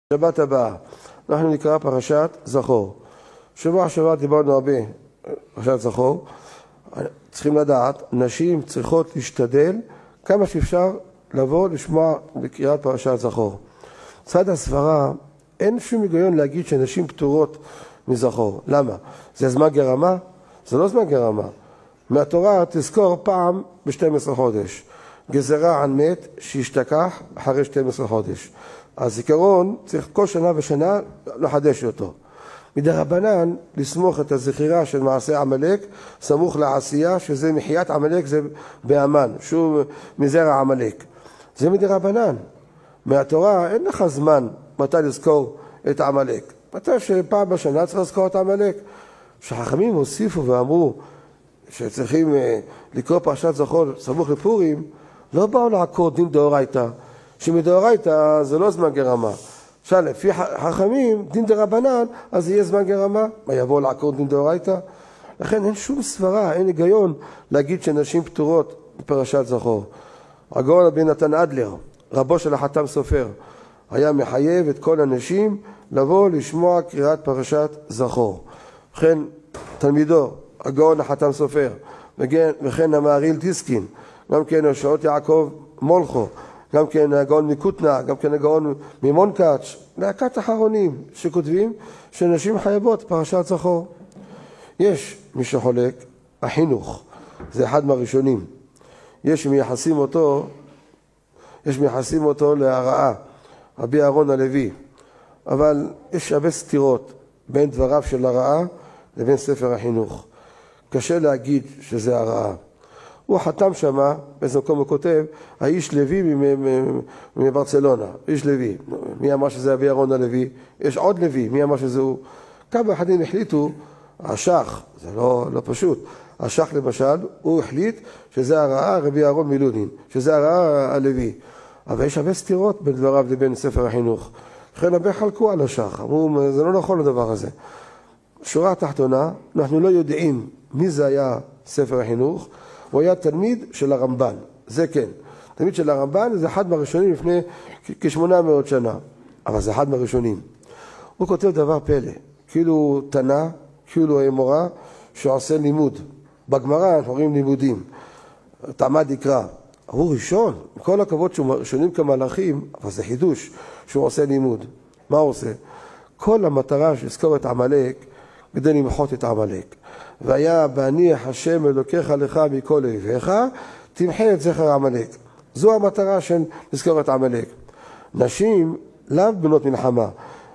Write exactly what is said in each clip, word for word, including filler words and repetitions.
שבת הבאה, אנחנו נקרא פרשת זכור. שבוע שבוע דיברנו הרבה פרשת זכור. צריכים לדעת, נשים צריכות להשתדל כמה שאפשר לבוא לשמוע בקריאת פרשת זכור. צד הסברה, אין שום היגיון להגיד שנשים פטורות מזכור. למה? זה זמן גרמה? זה לא זמן גרמה. מהתורה תזכור פעם ב-שנים עשר חודש. גזרה על מת שישתכח אחרי שנים עשר חודש. הזיכרון צריך כל שנה ושנה לחדש אותו. מדרבנן לסמוך את הזכירה של מעשה עמלק סמוך לעשייה, שזה מחיית עמלק, זה באמן, שהוא מזרע עמלק. זה מדרבנן. מהתורה אין לך זמן מתי לזכור את עמלק. מתי שפעם בשנה צריך לזכור את עמלק. שחכמים הוסיפו ואמרו שצריכים לקרוא פרשת זכור סמוך לפורים, לא באו לעקור דין דאורייתא. שמדאורייתא זה לא זמן גרמה. עכשיו, לפי חכמים, דין דרבנן, אז יהיה זמן גרמה. מה יבוא לעקור דין דאורייתא? לכן אין שום סברה, אין היגיון להגיד שנשים פטורות בפרשת זכור. הגאון רבי נתן אדלר, רבו של החתם סופר, היה מחייב את כל הנשים לבוא לשמוע קריאת פרשת זכור. וכן תלמידו, הגאון החתם סופר, וכן המהרי"ל דיסקין, גם כן השעות יעקב מולכו, גם כן הגאון מקוטנה, גם כן הגאון ממונקאץ', להקת אחרונים שכותבים שנשים חייבות פרשת זכור. יש מי שחולק, החינוך, זה אחד מהראשונים. יש מייחסים אותו, יש מייחסים אותו להרעה, רבי אהרון הלוי. אבל יש הרבה סתירות בין דבריו של הרעה לבין ספר החינוך. קשה להגיד שזה הרעה. הוא חתם שמה, באיזה מקום הוא כותב, האיש לוי מברצלונה, איש לוי. מי אמר שזה רבי אהרון הלוי? יש עוד לוי, מי אמר שזה הוא? כמה אחדים החליטו, השח, זה לא, לא פשוט, השח למשל, הוא החליט שזה הרעה רבי אהרון מלודין, שזה הרעה הלוי. אבל יש הרבה סתירות בין דבריו לבין ספר החינוך. לכן הרבה חלקו על השח, אמרו, זה לא נכון הדבר הזה. שורה התחתונה, אנחנו לא יודעים מי זה היה ספר החינוך, הוא היה תלמיד של הרמב"ן, זה כן. תלמיד של הרמב"ן זה אחד מהראשונים לפני כשמונה מאות שנה, אבל זה אחד מהראשונים. הוא כותב דבר פלא, כאילו תנא, כאילו אמורה, שעושה לימוד. בגמרא אנחנו רואים לימודים, תעמד יקרא. הוא ראשון, עם כל הכבוד שהוא ראשונים כמלאכים, אבל זה חידוש שהוא עושה לימוד. מה הוא עושה? כל המטרה שהזכור את עמלק, כדי למחות את עמלק. והיה בהניח השם אלוקיך לך מכל אויביך, תמחה את זכר עמלק. זו המטרה של לזכור את עמלק. נשים לאו בנות מלחמה,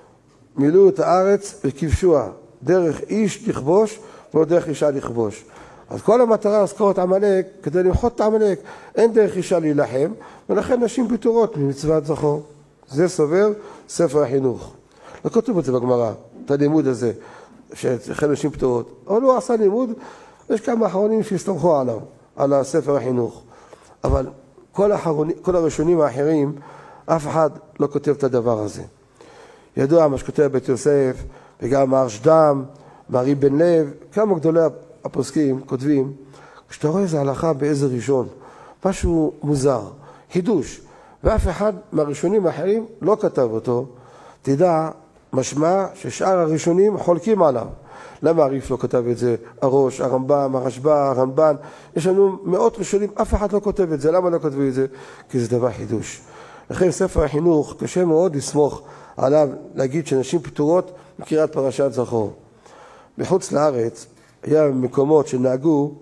מילאו את הארץ וכבשוה, דרך איש לכבוש ולא דרך אישה לכבוש. אז כל המטרה לזכור את עמלק כדי למחות את עמלק. אין דרך אישה להילחם, ולכן נשים פטורות ממצוות זכור. זה סובר ספר החינוך. לא כתוב את זה בגמרא, את הלימוד הזה. שצריכי נשים פטורות. אבל הוא עשה לימוד, יש כמה אחרונים שהסתמכו עליו, על הספר החינוך. אבל כל, האחרונים, כל הראשונים האחרים, אף אחד לא כותב את הדבר הזה. ידוע מה שכותב בית יוסף, וגם מהרשד"ם, מהרי בן לב, כמה גדולי הפוסקים כותבים, כשאתה רואה איזה הלכה באיזה ראשון, משהו מוזר, חידוש, ואף אחד מהראשונים האחרים לא כתב אותו, תדע, משמע ששאר הראשונים חולקים עליו. למה הריף לא כתב את זה? הראש, הרמב"ם, הרשב"א, הרמב"ן. יש לנו מאות ראשונים, אף אחד לא כותב את זה. למה לא כתבו את זה? כי זה דבר חידוש. לכן ספר החינוך קשה מאוד לסמוך עליו, להגיד שנשים פטורות מקריאת פרשת זכור. בחוץ לארץ היה מקומות שנהגו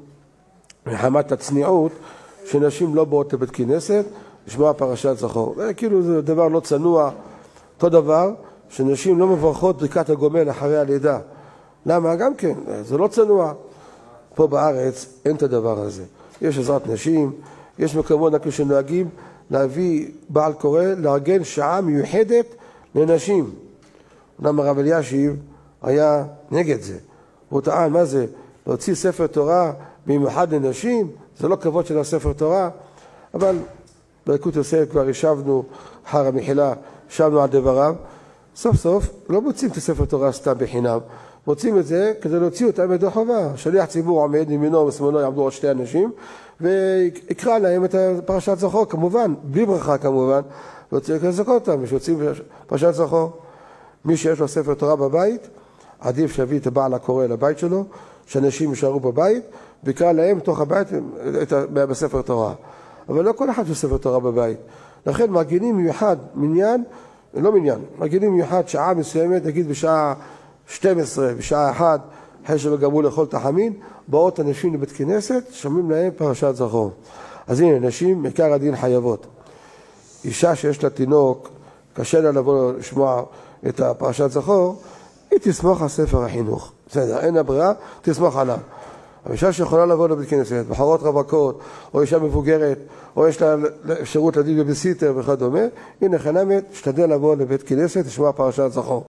מחמת הצניעות, שנשים לא באות לבית כנסת לשמוע פרשת זכור. כאילו זה דבר לא צנוע. אותו דבר, שנשים לא מברכות ברכת הגומל אחרי הלידה. למה? גם כן, זה לא צנוע. פה בארץ אין את הדבר הזה. יש עזרת נשים, יש מקומות שנוהגים להביא בעל קורא, לארגן שעה מיוחדת לנשים. למה הרב אלישיב היה נגד זה. הוא טען, מה זה? להוציא ספר תורה במיוחד לנשים? זה לא כבוד של הספר תורה. אבל ברכות יוסף כבר ישבנו, אחר המחילה, ישבנו על דבריו. סוף סוף לא מוצאים את הספר תורה סתם בחינם, מוצאים את זה כדי להוציא אותם ידי חובה. שליח ציבור עומד ימינו ושמאלו, יעמדו עוד שתי אנשים, ויקרא להם את פרשת זכור, כמובן, בלי ברכה כמובן, לא צריך לזכות אותם, כשיוצאים פרשת זכור. מי שיש לו ספר תורה בבית, עדיף שיביא את הבעל הקורא לבית שלו, שאנשים יישארו בבית, ויקרא להם תוך הבית בספר תורה. אבל לא כל אחד יש ספר תורה בבית. לכן מגינים מיוחד מניין, לא מניין, מגינים מיוחד שעה מסוימת, נגיד בשעה שתים עשרה, בשעה אחת, אחרי שהם גמרו לאכול תחמין, באות אנשים לבית כנסת, שומעים להם פרשת זכור. אז הנה, נשים, עיקר הדין חייבות. אישה שיש לה תינוק, קשה לה לבוא לשמוע את הפרשת זכור, היא תסמוך על ספר החינוך. בסדר, אין הברירה, תסמוך עליו. האישה שיכולה לבוא לבית כנסת, בחורות רווקות, או אישה מבוגרת, או יש לה אפשרות להדליק בבייביסיטר וכדומה, הנה חנמת, שתדל לבוא לבית כנסת, לשמוע פרשת זכור.